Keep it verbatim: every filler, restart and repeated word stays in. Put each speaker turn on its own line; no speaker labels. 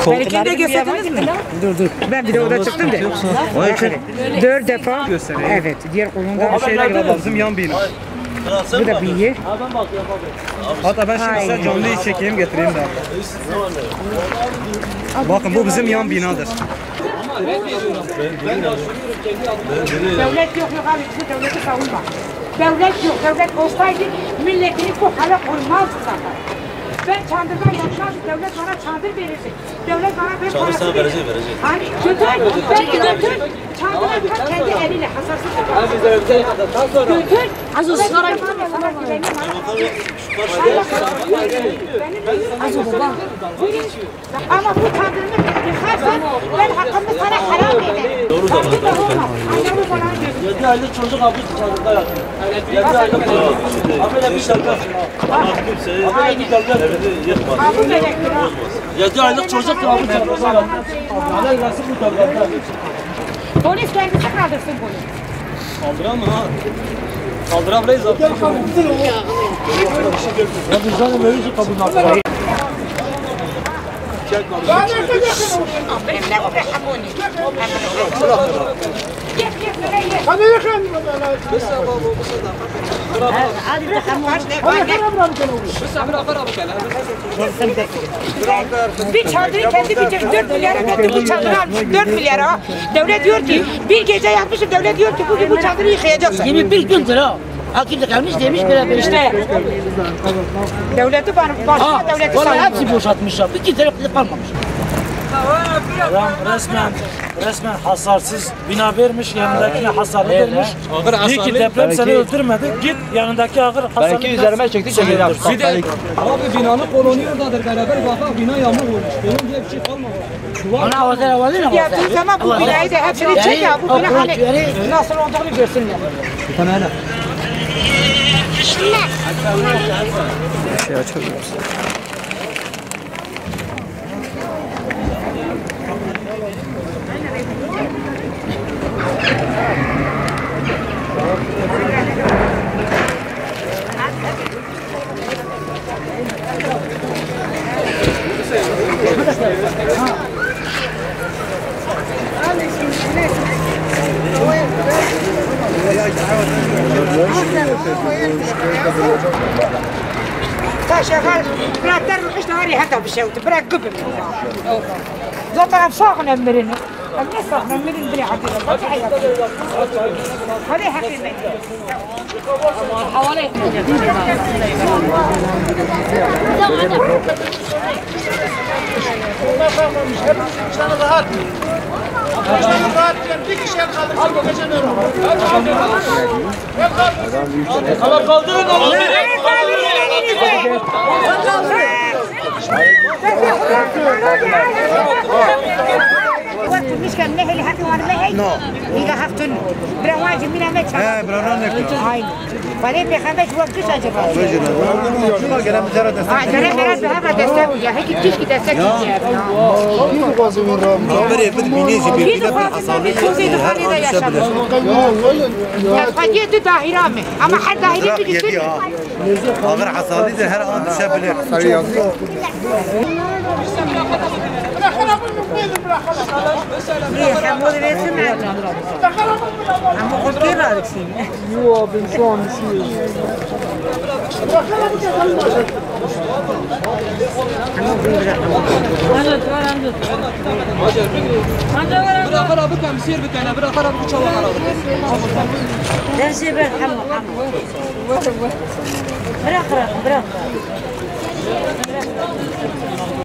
Benimkini de gösterdiniz mi? Dur dur. Ben bir de orada çıktım da.
Onun için
Dört defa. Evet. Diğer kolunda.
o şeyler bizim yan bina.
Bu da bir yer.
Hatta ben şimdi size canlıyı çekeyim getireyim de. Bakın bu bizim yan binadır.
Devlet yok yok abi. Bizi devleti savunma. Devlet yok. Devlet olsaydı milletini bu hale koymazdı zaten. Ben çadırdan yaşarsın, devlet bana çadır verirdi. Devlet bana bir parası verir.
verecek, verecek.
Hani götür, ben götür, çadırı bırak kendi eliyle hasarsız yapar. Götür, az olsun. Sana güveneyim, az olsun. Ama bu çadırını yıkarsan ben hakkımı sana haram ederim.
Doğru da.
yedi aylık çocuk abi çadırda yatıyor. yedi aylık çocuk. Abi de bir dakika.
Ama kimseyi evini yıkmaz.
yedi aylık çocuk abi çadırda yatıyor. Hala gelsin bu tabakta.
Polis kendisi kaldırsın polis.
Kaldıran mı ha? Kaldıramayız abi. Ya biz zaten mevzu kabul yaptık.
Benim ne bu behamuni?
Hadi yakın.
Bir çadırı kendi bitir dört milyara verdi, bu çadırı almış dört milyara. Devlet diyor ki bir gece yapmışım, devlet diyor ki bugün bu çadırı yıkayacaksın.
yirmi bir gündür ha. Hakimde kalmış demiş beraber işte.
Devleti bana başına devleti
Vallahi
savunma.
hepsi boşaltmışlar. Bir iki tarafta kalmamış.
Adam resmen resmen hasarsız bina vermiş, yanındakine hasarlı vermiş. İyi ki deprem seni öldürmedi. Git yanındaki ağır hasarlı.
Belki üzerime çekti çekeceğim.
Bir de abi binanın kolonu oradadır beraber bak bina yağmur olmuş. Benim diye bir şey kalmadı.
Ona havada havada ne
Yaptığın zaman bu binayı da hepsini çek ya, bu bina hani nasıl olduğunu görsünler.
Şey açabilir misin?
تا شغال برادر مش نهاري حتى بشوت برا قبل زطا صاغنا مرن انا صاغنا مرن بري حقيقه هذه حقيقه حوالي
Ama kaldırın onu.
مش كان مهلي هاتي وانا مهي
No.
يجا هفتن برواجي من امك
He, buradan ne kadar?
هاي بعدين بخمس وقت اجبر
Şuna gelen bir tane destek.
اه ترى ترى بهذا دستاوي هيك تيجي دستاوي
Haber yapıp binici bir bir de bir hastalığı her an düşebilir.
يا فديت داهرامي اما حد داهري
Bırak
بيجي
yedi ha. Ağır hastalığı da her an düşebilir.
يا حمود بيسمع عمو قلت كيف هذا الشيء
Yo ben şu an üşüyorum.
Bırakır abi kamsiyer bir tane, bırakır abi çabuk aradı.
درسي بالحمو حمو برا برا برا